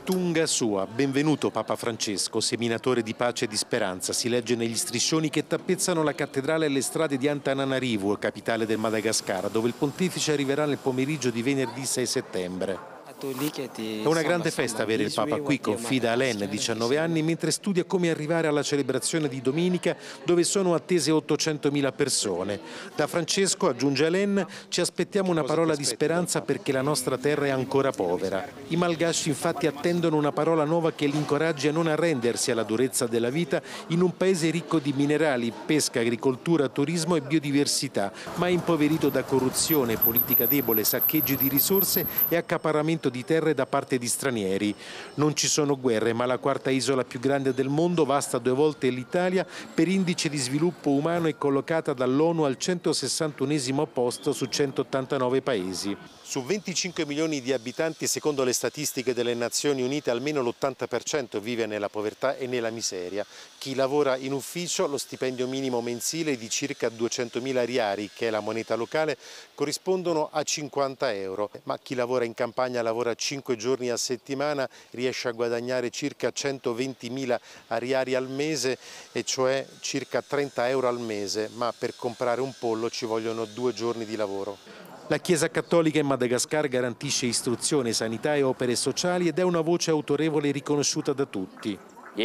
Tunga sua, benvenuto Papa Francesco, seminatore di pace e di speranza, si legge negli striscioni che tappezzano la cattedrale e le strade di Antananarivo, capitale del Madagascar, dove il pontefice arriverà nel pomeriggio di venerdì 6 settembre. È una grande festa avere il Papa qui, confida Alain, 19 anni, mentre studia come arrivare alla celebrazione di domenica, dove sono attese 800.000 persone. Da Francesco, aggiunge Alain, ci aspettiamo una parola di speranza perché la nostra terra è ancora povera. I malgaci infatti attendono una parola nuova che li incoraggi a non arrendersi alla durezza della vita in un paese ricco di minerali, pesca, agricoltura, turismo e biodiversità, ma impoverito da corruzione, politica debole, saccheggi di risorse e accaparramento di terre da parte di stranieri. Non ci sono guerre, ma la quarta isola più grande del mondo, vasta 2 volte l'Italia, per indice di sviluppo umano è collocata dall'ONU al 161° posto su 189 paesi. Su 25 milioni di abitanti, secondo le statistiche delle Nazioni Unite, almeno l'80% vive nella povertà e nella miseria. Chi lavora in ufficio, lo stipendio minimo mensile di circa 200.000 riari, che è la moneta locale, corrispondono a 50 euro. Ma chi lavora in campagna, lavora 5 giorni a settimana, riesce a guadagnare circa 120.000 riari al mese, e cioè circa 30 euro al mese, ma per comprare un pollo ci vogliono 2 giorni di lavoro. La Chiesa Cattolica in Madagascar garantisce istruzione, sanità e opere sociali ed è una voce autorevole e riconosciuta da tutti.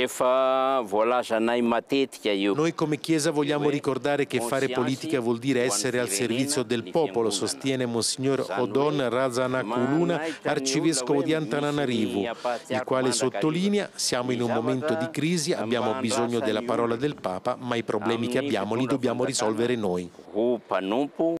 Noi come Chiesa vogliamo ricordare che fare politica vuol dire essere al servizio del popolo, sostiene Monsignor Odon Razanakuluna, arcivescovo di Antananarivo, il quale sottolinea: siamo in un momento di crisi, abbiamo bisogno della parola del Papa, ma i problemi che abbiamo li dobbiamo risolvere noi.